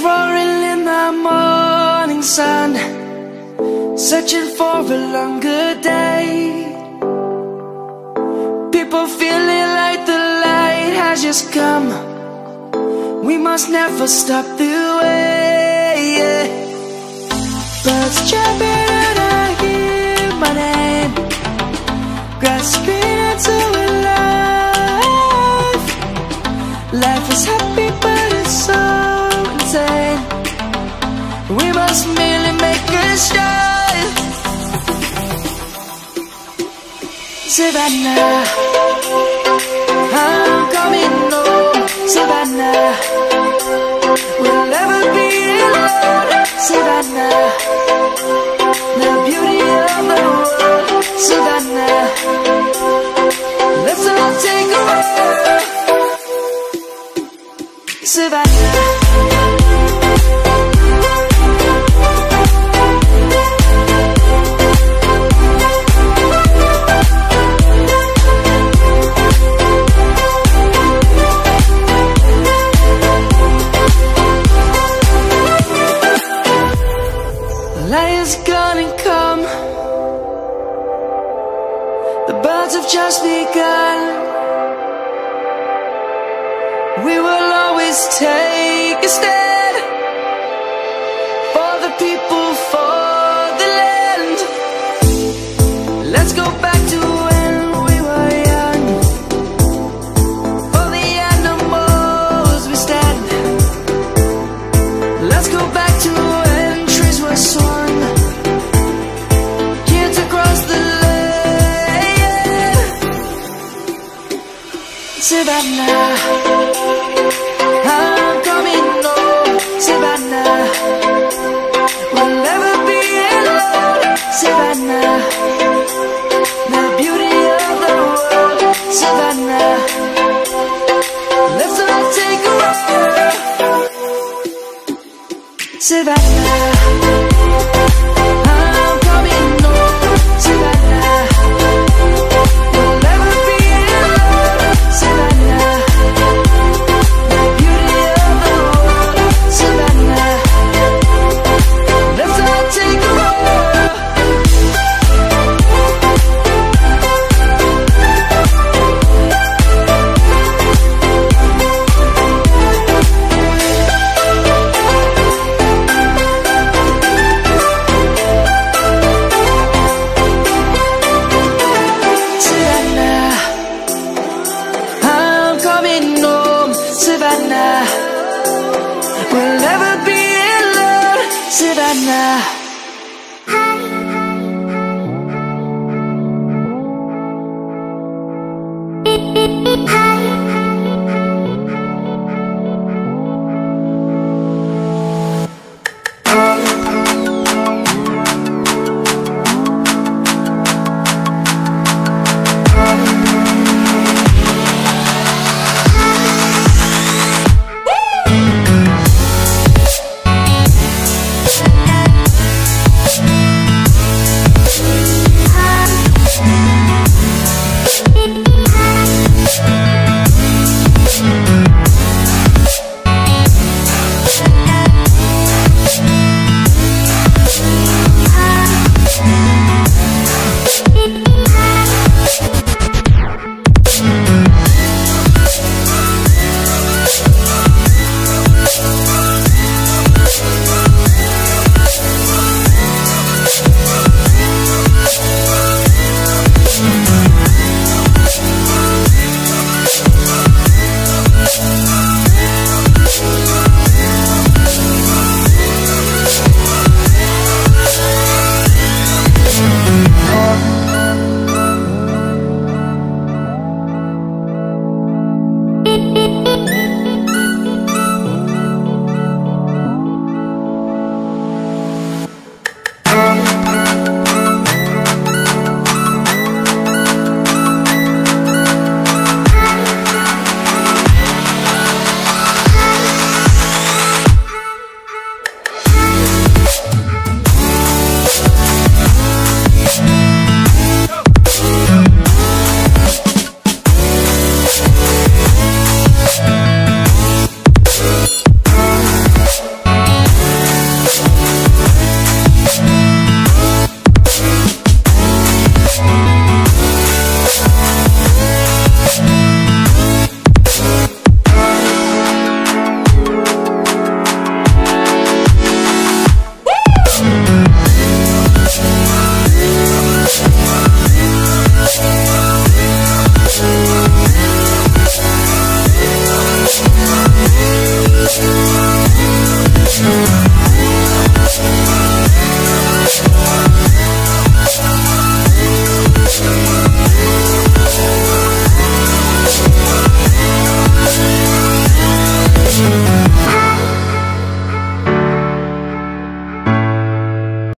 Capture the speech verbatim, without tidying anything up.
roaring in the morning sun, searching for a longer day. People feeling like the light has just come. We must never stop the way, yeah. Birds jumping and I hear my name, grasping into a life. Life is happy but it's so insane. We must merely make a start. Savannah, I'm coming home. Savannah, we'll never be alone. Savannah, the beauty of the world. Savannah, let's all take a walk. Savannah, light is gonna come. The birds have just begun. We will always take a stand for the people, for the land. Let's go back to when we were young. For the animals we stand. Let's go back to when trees were swung, kids across the land. Savannah, I'm coming home. Savannah, we'll never be alone. Savannah, the beauty of the world. Savannah, let's all take a walk. Savannah, I'm coming home. Savannah, we'll never be alone. Savannah, the beauty of the world. Savannah, let's all take a walk. Savannah, we'll never be alone. Savannah.